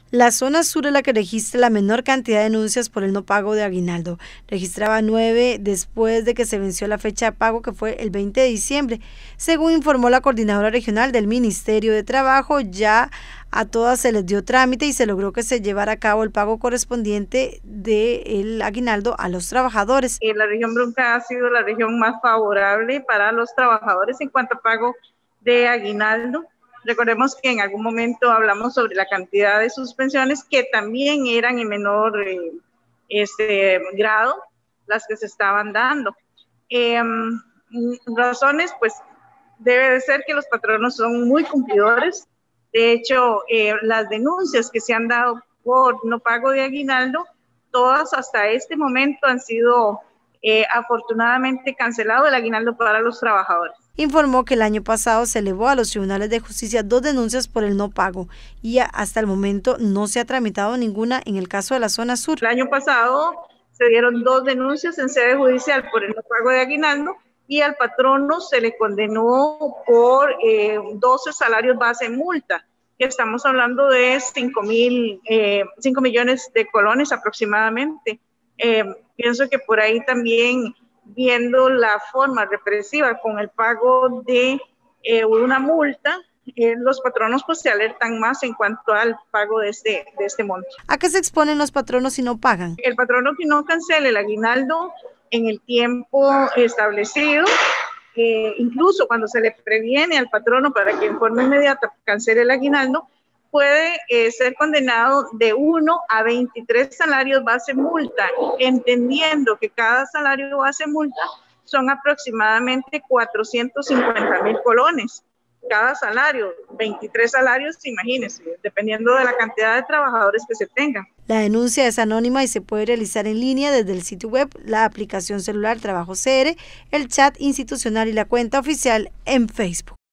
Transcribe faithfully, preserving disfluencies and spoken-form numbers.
La zona sur es la que registra la menor cantidad de denuncias por el no pago de aguinaldo. Registraba nueve después de que se venció la fecha de pago, que fue el veinte de diciembre. Según informó la coordinadora regional del Ministerio de Trabajo, ya a todas se les dio trámite y se logró que se llevara a cabo el pago correspondiente del aguinaldo a los trabajadores. Eh, la región Brunca ha sido la región más favorable para los trabajadores en cuanto a pago de aguinaldo. Recordemos que en algún momento hablamos sobre la cantidad de suspensiones que también eran en menor eh, este, grado las que se estaban dando. Eh, razones, pues debe de ser que los patronos son muy cumplidores. De hecho, eh, las denuncias que se han dado por no pago de aguinaldo, todas hasta este momento han sido eh, afortunadamente cancelado el aguinaldo para los trabajadores. Informó que el año pasado se elevó a los tribunales de justicia dos denuncias por el no pago y hasta el momento no se ha tramitado ninguna en el caso de la zona sur. El año pasado se dieron dos denuncias en sede judicial por el no pago de aguinaldo y al patrono se le condenó por eh, doce salarios base multa, que estamos hablando de cinco mil, eh, cinco millones de colones aproximadamente. Eh, pienso que por ahí también, viendo la forma represiva con el pago de eh, una multa, eh, los patronos pues se alertan más en cuanto al pago de este, de este monto. ¿A qué se exponen los patronos si no pagan? El patrono que no cancele el aguinaldo en el tiempo establecido, eh, incluso cuando se le previene al patrono para que en forma inmediata cancele el aguinaldo, puede eh, ser condenado de uno a veintitrés salarios base multa, entendiendo que cada salario base multa son aproximadamente cuatrocientos cincuenta mil colones. Cada salario, veintitrés salarios, imagínense, dependiendo de la cantidad de trabajadores que se tengan. La denuncia es anónima y se puede realizar en línea desde el sitio web, la aplicación celular Trabajo C R, el chat institucional y la cuenta oficial en Facebook.